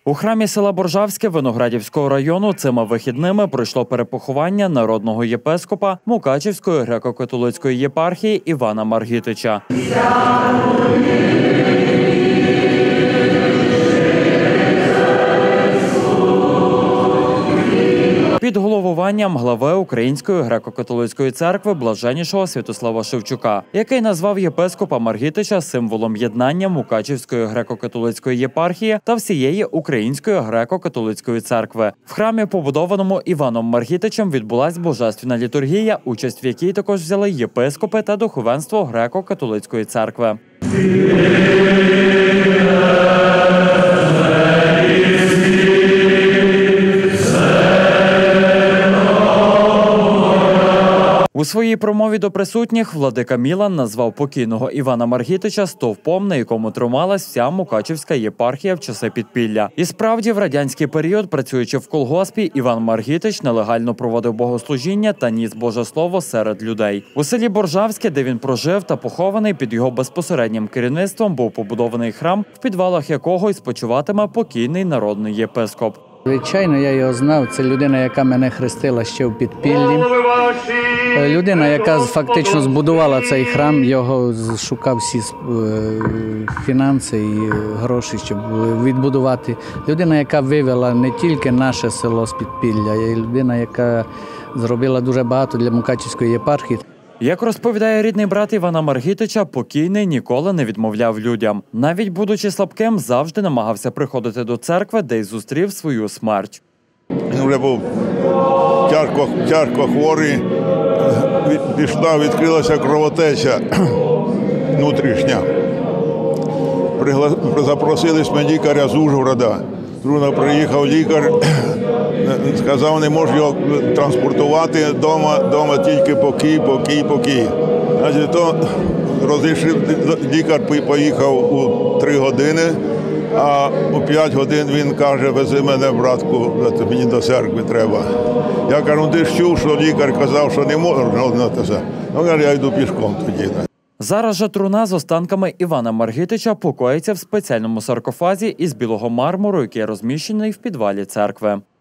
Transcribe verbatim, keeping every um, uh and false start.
У храмі села Боржавське Виноградівського району цими вихідними пройшло перепоховання народного єпископа Мукачівської греко-католицької єпархії Івана Маргітича. Під головуванням глави Української греко-католицької церкви блаженнішого Святослава Шевчука, який назвав єпископа Маргітича символом єднання Мукачівської греко-католицької єпархії та всієї Української греко-католицької церкви. В храмі, побудованому Іваном Маргітичем, відбулась божественна літургія, участь в якій також взяли єпископи та духовенство греко-католицької церкви. У своїй промові до присутніх владика Мілан назвав покійного Івана Маргітича стовпом, на якому трималась вся Мукачівська єпархія в часи підпілля. І справді, в радянський період, працюючи в колгоспі, Іван Маргітич нелегально проводив богослужіння та ніс Боже Слово серед людей. У селі Боржавське, де він прожив та похований, під його безпосереднім керівництвом був побудований храм, в підвалах якого й спочиватиме покійний народний єпископ. Звичайно, я його знав. Це людина, яка мене хрестила ще в підпіллі. Людина, яка фактично збудувала цей храм, його шукав всі фінанси і гроші, щоб відбудувати. Людина, яка вивела не тільки наше село з підпілля, а й людина, яка зробила дуже багато для Мукачівської єпархії. Як розповідає рідний брат Івана Маргітича, покійний ніколи не відмовляв людям. Навіть будучи слабким, завжди намагався приходити до церкви, де й зустрів свою смерть. Він вже був тяжко, тяжко хворий, пішла, відкрилася кровотеча внутрішня. Пригла... Запросили ми лікаря з Ужгорода. Трудно приїхав лікар, сказав, не можу його транспортувати вдома, вдома тільки покій, покій, покій. Значить, то розрішив, лікар поїхав у три години, а у п'ять годин він каже, вези мене, братку, мені до церкви треба. Я кажу, ти ж чув, що лікар казав, що не можна. Ну, каже, я йду пішком тоді. Зараз же труна з останками Івана Маргітича покоїться в спеціальному саркофазі із білого мармуру, який розміщений в підвалі церкви.